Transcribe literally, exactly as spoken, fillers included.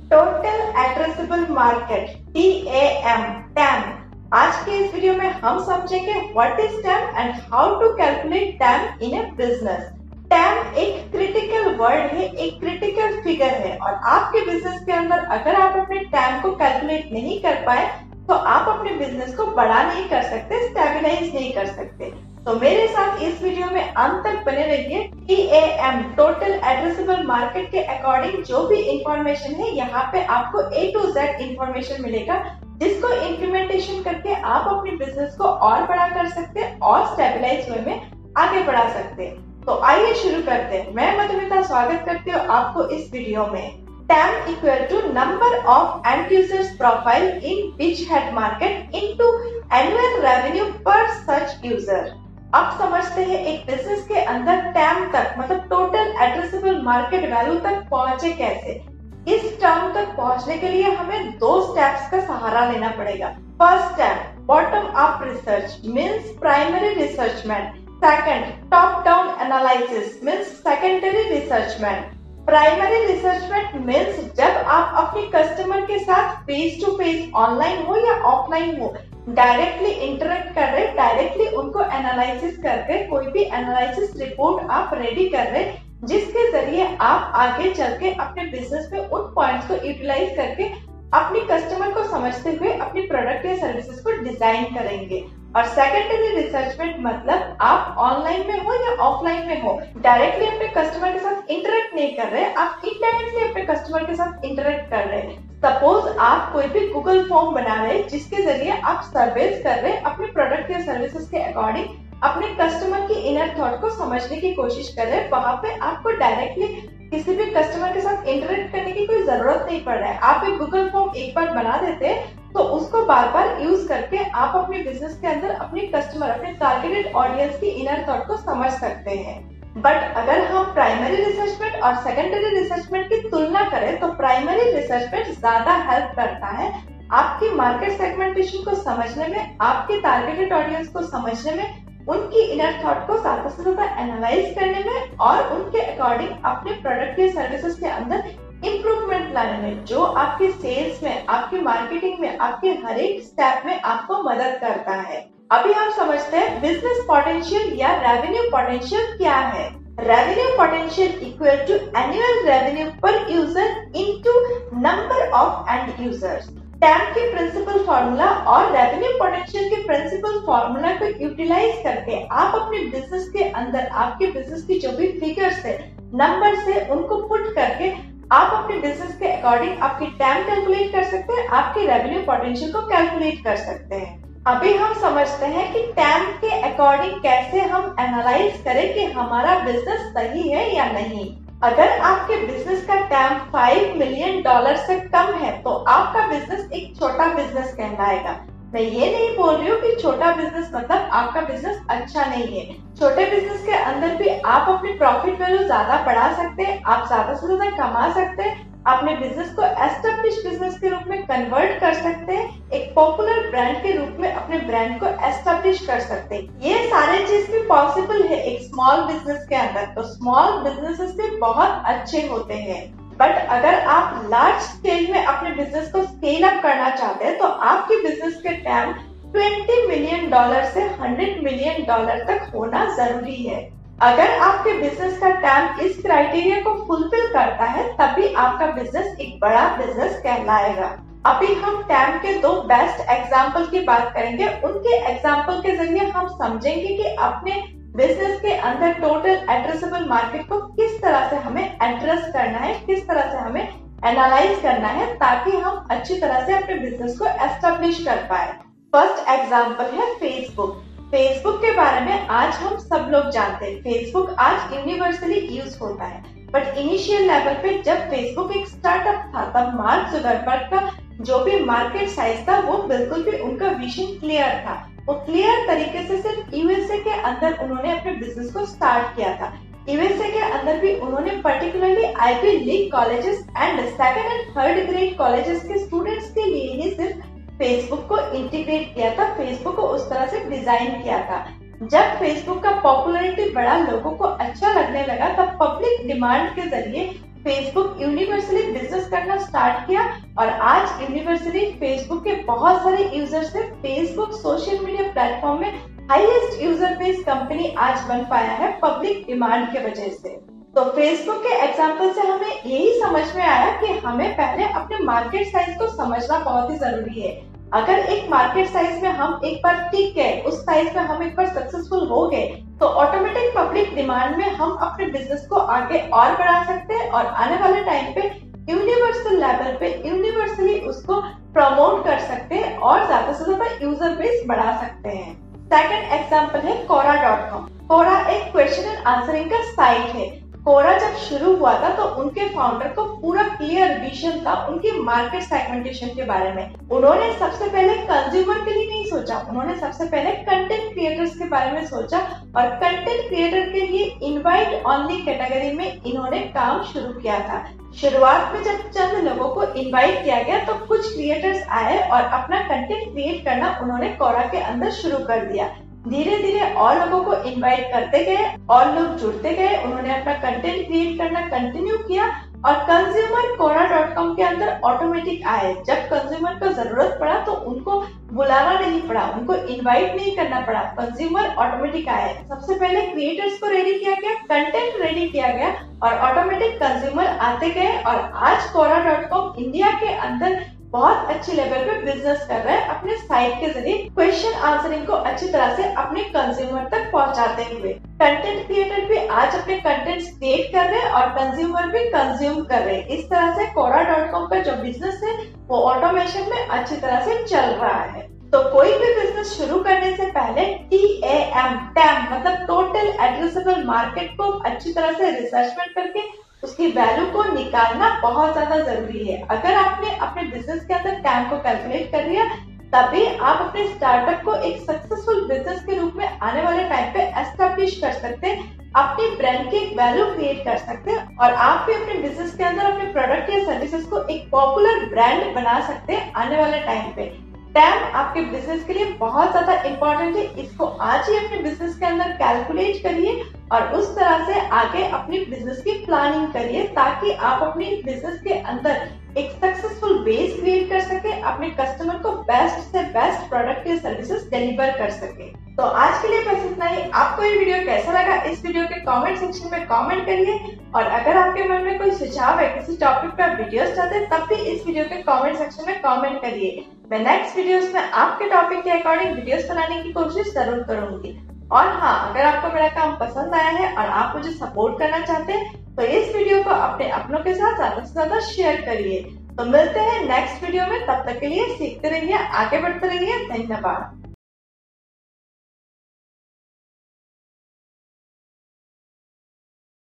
Total addressable market T A M TAM. आज के इस वीडियो में हम समझेंगे what is TAM and how to calculate TAM in a business. TAM एक क्रिटिकल वर्ड है, एक क्रिटिकल फिगर है और आपके बिजनेस के अंदर अगर आप अपने टैम को कैलकुलेट नहीं कर पाए तो आप अपने बिजनेस को बड़ा नहीं कर सकते, स्टेबलाइज नहीं कर सकते। तो मेरे साथ इस वीडियो में अंत तक बने रहिए। T A M total addressable market के अकॉर्डिंग जो भी इंफॉर्मेशन है यहाँ पे आपको ए टू जेड इंफॉर्मेशन मिलेगा, जिसको इम्प्लीमेंटेशन करके आप अपने बिजनेस को और बड़ा कर सकते हैं और स्टेबलाइज वे में आगे बढ़ा सकते हैं। तो आइए शुरू करते हैं। मैं मधुमिता स्वागत करती हूँ आपको इस वीडियो में। TAM equal to number of end users profile in beachhead market into annual revenue per such user. अब समझते हैं एक बिजनेस के अंदर टैम तक मतलब टोटल एड्रेसेबल मार्केट वैल्यू तक पहुंचे कैसे। इस टर्म तक पहुंचने के लिए हमें दो स्टेप्स का सहारा लेना पड़ेगा। First step bottom up research means primary researchment. Second top down analysis means secondary researchment. Primary researchment means जब आप अपने कस्टमर के साथ फेस टू फेस ऑनलाइन हो या ऑफलाइन हो डायरेक्टली इंटरेक्ट कर रहे, डायरेक्टली उनको एनालिसिस कर रहे, कोई भी एनालिसिस रिपोर्ट आप रेडी कर रहे जिसके जरिए आप आगे चल के अपने बिजनेस में उन पॉइंट्स को यूटिलाइज करके अपने कस्टमर को समझते हुए अपनी प्रोडक्ट या सर्विसेज को डिजाइन करेंगे। और सेकेंडरी रिसर्चमेंट मतलब आप ऑनलाइन में हो या ऑफलाइन में हो डायरेक्टली अपने कस्टमर के साथ इंटरेक्ट नहीं कर रहे, आप इनडायरेक्टली अपने कस्टमर के साथ इंटरेक्ट कर रहे हैं। सपोज आप कोई भी गूगल फॉर्म बना रहे हैं जिसके जरिए आप सर्वेस कर रहे हैं अपने प्रोडक्ट या सर्विसेज के अकॉर्डिंग, अपने कस्टमर की इनर थॉट को समझने की कोशिश कर रहे हैं। वहां पे आपको डायरेक्टली किसी भी कस्टमर के साथ इंटरेक्ट करने की कोई जरूरत नहीं पड़ रहा है। आप एक गूगल फॉर्म एक बार बना देते हैं तो उसको बार बार यूज करके आप अपने बिजनेस के अंदर अपने कस्टमर, अपने टारगेटेड ऑडियंस की इनर थॉट को समझ सकते हैं। बट अगर हम प्राइमरी रिसर्चमेंट और सेकेंडरी रिसर्चमेंट की तुलना करें तो प्राइमरी रिसर्चमेंट ज्यादा हेल्प करता है आपकी मार्केट सेगमेंटेशन को समझने में, आपके टारगेटेड ऑडियंस को समझने में, उनकी इनर थॉट को ज्यादा से ज्यादा एनालाइज करने में और उनके अकॉर्डिंग अपने प्रोडक्ट या सर्विसेज के अंदर इम्प्रूवमेंट लाने में, जो आपके सेल्स में, आपकी मार्केटिंग में, आपके हर एक स्टेप में आपको मदद करता है। अभी हम समझते हैं बिजनेस पोटेंशियल या रेवेन्यू पोटेंशियल क्या है। Revenue potential equal to annual revenue per user into number of end users. TAM के प्रिंसिपल फॉर्मूला और रेवेन्यू पोटेंशियल के प्रिंसिपल फॉर्मूला को यूटिलाइज करके आप अपने बिजनेस के अंदर आपके बिजनेस की जो भी फिगर्स है, नंबर्स है, उनको पुट करके आप अपने बिजनेस के अकॉर्डिंग आपकी टैम कैलकुलेट कर सकते हैं, आपके रेवेन्यू पोटेंशियल को कैलकुलेट कर सकते हैं। अभी हम समझते हैं कि टैम के अकॉर्डिंग कैसे हम एनालाइज करें कि हमारा बिजनेस सही है या नहीं। अगर आपके बिजनेस का टैम पाँच मिलियन डॉलर से कम है तो आपका बिजनेस एक छोटा बिजनेस कहलाएगा। मैं ये नहीं बोल रही हूँ कि छोटा बिजनेस मतलब आपका बिजनेस अच्छा नहीं है। छोटे बिजनेस के अंदर भी आप अपनी प्रॉफिट वैल्यू ज्यादा बढ़ा सकते हैं, आप ज्यादा से ज्यादा कमा सकते हैं, अपने बिजनेस को एस्टेब्लिश बिजनेस के रूप में कन्वर्ट कर सकते हैं, एक पॉपुलर ब्रांड के रूप में अपने ब्रांड को एस्टेब्लिश कर सकते हैं। ये सारे चीज भी पॉसिबल है एक स्मॉल बिजनेस के अंदर। तो स्मॉल बिजनेसेस भी बहुत अच्छे होते हैं, बट अगर आप लार्ज स्केल में अपने बिजनेस को स्केल अप करना चाहते हैं तो आपके बिजनेस के टैम बीस मिलियन डॉलर से सौ मिलियन डॉलर तक होना जरूरी है। अगर आपके बिजनेस का टैम इस क्राइटेरिया को फुलफिल करता है तभी आपका बिजनेस एक बड़ा बिजनेस कहलाएगा। अभी हम टैम के दो बेस्ट एग्जाम्पल की बात करेंगे। उनके एग्जाम्पल के जरिए हम समझेंगे कि अपने बिजनेस के अंदर टोटल एड्रेसेबल मार्केट को किस तरह से हमें एड्रेस करना है, किस तरह से हमें एनालाइज करना है ताकि हम अच्छी तरह से अपने बिजनेस को एस्टेब्लिश कर पाए। फर्स्ट एग्जाम्पल है फेसबुक। फेसबुक के बारे में आज हम सब लोग जानते हैं। फेसबुक आज यूनिवर्सली यूज होता है, बट इनिशियल लेवल पे जब फेसबुक एक स्टार्टअप था तब मार्क जुकरबर्ग का जो भी मार्केट साइज था वो बिल्कुल भी उनका विजन क्लियर था। वो क्लियर तरीके से सिर्फ यूएसए के अंदर उन्होंने अपने बिजनेस को स्टार्ट किया था। यूएसए के अंदर भी उन्होंने particularly Ivy League colleges and second and third grade colleges के स्टूडेंट्स के लिए ही सिर्फ फेसबुक को इंटीग्रेट किया था, फेसबुक को उस तरह से डिजाइन किया था। जब फेसबुक का पॉपुलैरिटी बढ़ा, लोगों को अच्छा लगने लगा, तब पब्लिक डिमांड के जरिए फेसबुक यूनिवर्सली बिजनेस करना स्टार्ट किया और आज यूनिवर्सली फेसबुक के बहुत सारे यूजर्स से फेसबुक सोशल मीडिया प्लेटफॉर्म में हाईएस्ट यूजर बेस कंपनी आज बन पाया है पब्लिक डिमांड के वजह से। तो फेसबुक के एग्जांपल से हमें यही समझ में आया कि हमें पहले अपने मार्केट साइज को समझना बहुत ही जरूरी है। अगर एक मार्केट साइज में हम एक बार टिक गए, उस साइज में हम एक बार सक्सेसफुल हो गए, तो ऑटोमेटिक पब्लिक डिमांड में हम अपने बिजनेस को आगे और बढ़ा सकते हैं और आने वाले टाइम पे यूनिवर्सल लेवल पे यूनिवर्सली उसको प्रमोट कर सकते हैं और ज्यादा से ज्यादा यूजर बेस बढ़ा सकते हैं। सेकंड एग्जांपल है कोरा डॉट कॉम। कोरा एक क्वेश्चन एंड आंसरिंग का साइट है। कोरा जब शुरू हुआ था तो उनके फाउंडर को पूरा क्लियर विजन था उनकी मार्केट सेगमेंटेशन के बारे में। उन्होंने सबसे पहले कंज्यूमर के लिए नहीं सोचा, उन्होंने सबसे पहले कंटेंट क्रिएटर्स के बारे में सोचा और कंटेंट क्रिएटर के लिए इनवाइट ओनली कैटेगरी में इन्होंने काम शुरू किया था। शुरुआत में जब चंद लोगों को इनवाइट किया गया तो कुछ क्रिएटर्स आए और अपना कंटेंट क्रिएट करना उन्होंने कोरा के अंदर शुरू कर दिया। धीरे धीरे और लोगों को इनवाइट करते गए और लोग जुड़ते गए, उन्होंने अपना कंटेंट क्रिएट करना कंटिन्यू किया और कंज्यूमर कोरा डॉट कॉम के अंदर ऑटोमेटिक आए। जब कंज्यूमर को जरूरत पड़ा तो उनको बुलाना नहीं पड़ा, उनको इनवाइट नहीं करना पड़ा, कंज्यूमर ऑटोमेटिक आए। सबसे पहले क्रिएटर्स को रेडी किया गया, कंटेंट रेडी किया गया और ऑटोमेटिक कंज्यूमर आते गए और आज कोरा डॉट कॉम इंडिया के अंदर बहुत अच्छे लेवल पे बिजनेस कर रहा है अपने साइट के जरिए क्वेश्चन आंसरिंग को अच्छी तरह से अपने कंज्यूमर तक पहुंचाते हुए। कंटेंट क्रिएटर भी आज अपने कंटेंट क्रिएट कर रहे हैं और कंज्यूमर भी कंज्यूम कर रहे हैं। इस तरह से कोरा डॉट कॉम का जो बिजनेस है वो ऑटोमेशन में अच्छी तरह से चल रहा है। तो कोई भी बिजनेस शुरू करने से पहले टी ए एम टैम मतलब टोटल एड्रेसेबल मार्केट को अच्छी तरह से रिसर्चमेंट करके उसकी वैल्यू को निकालना बहुत ज्यादा जरूरी है। अगर आपने अपने बिजनेस के अंदर टैम को कैलकुलेट कर लिया तभी आप अपने स्टार्टअप को एक सक्सेसफुल बिजनेस के रूप में आने वाले टाइम पे एस्टेब्लिश कर सकते हैं, अपनी ब्रांड की वैल्यू क्रिएट कर सकते हैं और आप भी अपने बिजनेस के अंदर अपने प्रोडक्ट या सर्विसेज को एक पॉपुलर ब्रांड बना सकते हैं आने वाले टाइम पे। टैम आपके बिजनेस के लिए बहुत ज्यादा इंपॉर्टेंट है, इसको आज ही अपने बिजनेस के अंदर कैलकुलेट करिए और उस तरह से आगे अपनी बिजनेस की प्लानिंग करिए ताकि आप अपनी बिजनेस के अंदर एक सक्सेसफुल बेस क्रिएट कर सके, अपने कस्टमर को बेस्ट से बेस्ट प्रोडक्ट या सर्विसेज डिलीवर कर सके। तो आज के लिए बस इतना ही। आपको ये वीडियो कैसा लगा इस वीडियो के कमेंट सेक्शन में कमेंट करिए और अगर आपके मन में कोई सुझाव है किसी टॉपिक पर वीडियोस चाहते हैं तब भी इस वीडियो के कमेंट सेक्शन में कमेंट करिए। मैं नेक्स्ट वीडियोस में आपके टॉपिक के अकॉर्डिंग वीडियोस बनाने की कोशिश जरूर करूंगी। और हाँ, अगर आपको मेरा काम पसंद आया है और आप मुझे सपोर्ट करना चाहते हैं तो इस वीडियो को अपने अपनों के साथ ज्यादा से ज्यादा शेयर करिए। तो मिलते हैं नेक्स्ट वीडियो में, तब तक के लिए सीखते रहिए, आगे बढ़ते रहिए। धन्यवाद।